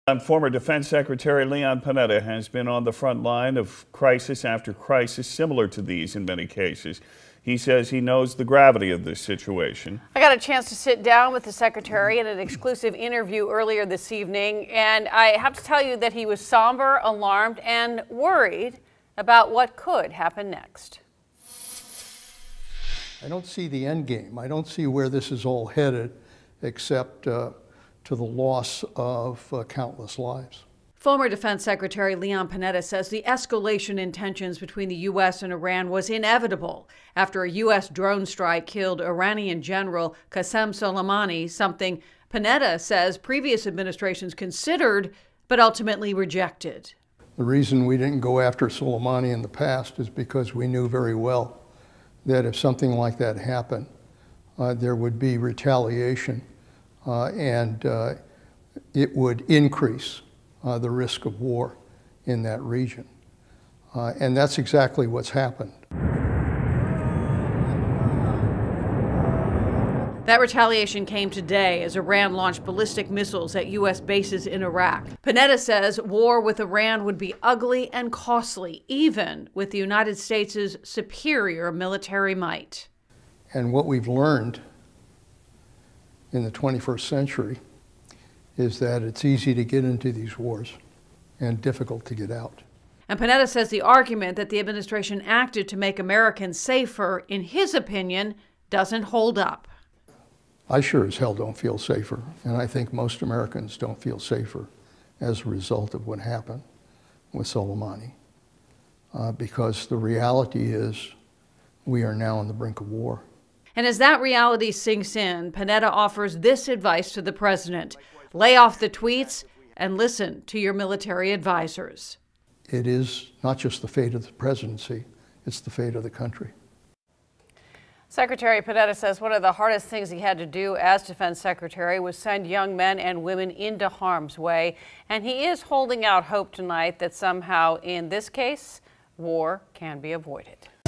Former Defense Secretary Leon Panetta has been on the front line of crisis after crisis, similar to these in many cases. He says he knows the gravity of this situation. I got a chance to sit down with the Secretary in an exclusive interview earlier this evening, and I have to tell you that he was somber, alarmed, and worried about what could happen next. I don't see the end game. I don't see where this is all headed, except to the loss of countless lives. Former Defense Secretary Leon Panetta says the escalation in tensions between the U.S. and Iran was inevitable after a U.S. drone strike killed Iranian General Qasem Soleimani, something Panetta says previous administrations considered but ultimately rejected. The reason we didn't go after Soleimani in the past is because we knew very well that if something like that happened, there would be retaliation and it would increase the risk of war in that region. And that's exactly what's happened. That retaliation came today as Iran launched ballistic missiles at U.S. bases in Iraq. Panetta says war with Iran would be ugly and costly, even with the United States' superior military might. And what we've learned in the 21st century is that it's easy to get into these wars and difficult to get out. And Panetta says the argument that the administration acted to make Americans safer, in his opinion, doesn't hold up. I sure as hell don't feel safer, and I think most Americans don't feel safer as a result of what happened with Soleimani, because the reality is we are now on the brink of war. And as that reality sinks in, Panetta offers this advice to the president: lay off the tweets and listen to your military advisors. It is not just the fate of the presidency, it's the fate of the country. Secretary Panetta says one of the hardest things he had to do as Defense Secretary was send young men and women into harm's way. And he is holding out hope tonight that somehow, in this case, war can be avoided.